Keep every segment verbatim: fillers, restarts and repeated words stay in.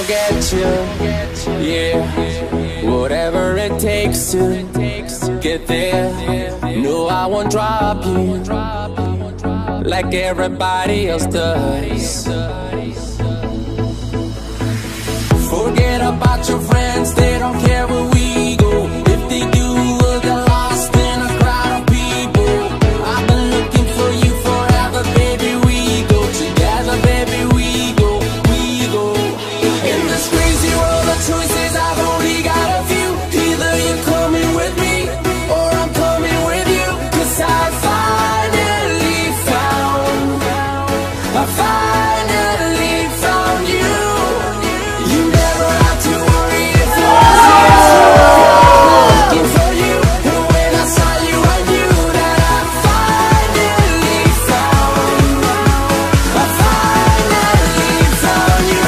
I'll get you. Yeah, whatever it takes to get there. No, I won't drop you like everybody else does. Forget about your friends, they don't care where we go. If they do, we'll get lost in a crowd of people. I've been looking for you forever, baby. We go together, baby. We go, we go. In this crazy world of choices, I've only got a few. Either you're coming with me or I'm coming with you. 'Cause I finally found, I finally found you. You never have to worry if I'm looking for you. And when I saw you, I knew that I finally found, I finally found you.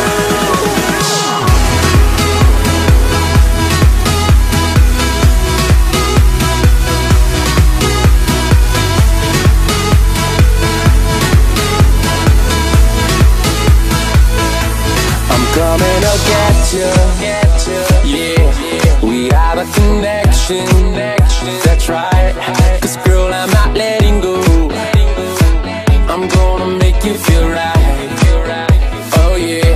I'm coming to get you. Yeah, we have a connection. That's right. 'Cause girl, I'm not letting go. I'm gonna make you feel right. Oh yeah.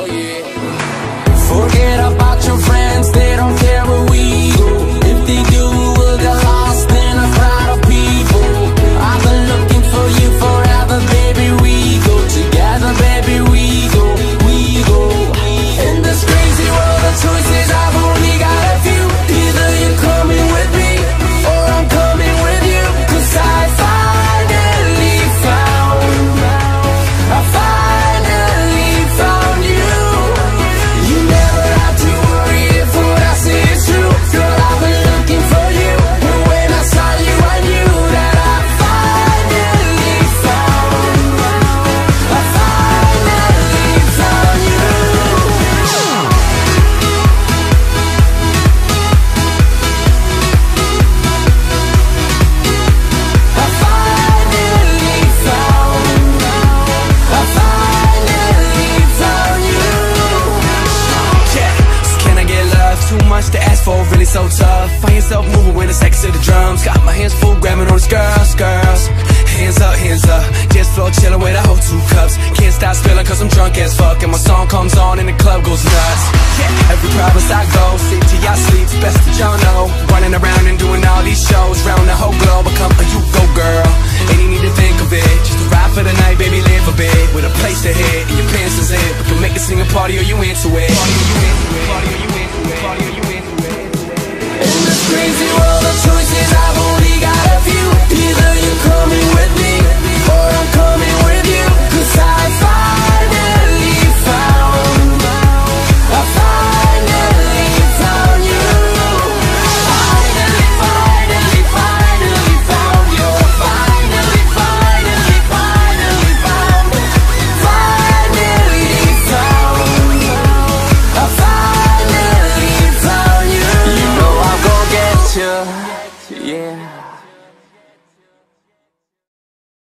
Forget about your friends, they don't care where we go. If they do, we'll get lost in a crowd of people. I've been looking for you forever, baby. We go together, baby. We go, we go. In this crazy world of choices, I've only got a few. Either you're coming with me or I'm coming with you. 'Cause I finally found, I finally found you. You never have to worry if what I say is true. Girl, I've been looking for you. And when I saw you, I knew that I finally found, I finally found you. I finally found, I finally found you. Yeah, so can I get love? Too much to ask for, really so tough. Find yourself moving with the sex to the drums. Got my hands full, grabbing on these girls, girls. Hands up, hands up. Dance floor chilling with a whole two cups. Can't stop spilling 'cause I'm drunk as fuck. And my song comes on and the club goes nuts. Yeah, every province I go, sleep till y'all sleep, best that y'all know. Running around and doing all these shows, round the whole globe. Become a you go girl. Ain't even need to think of it. Just a ride for the night, baby, live a bit. With a place to hit and your pants is in. We can make a singing party or you into it. Party or you into it. Party or you into it. Party or you into it. In this crazy world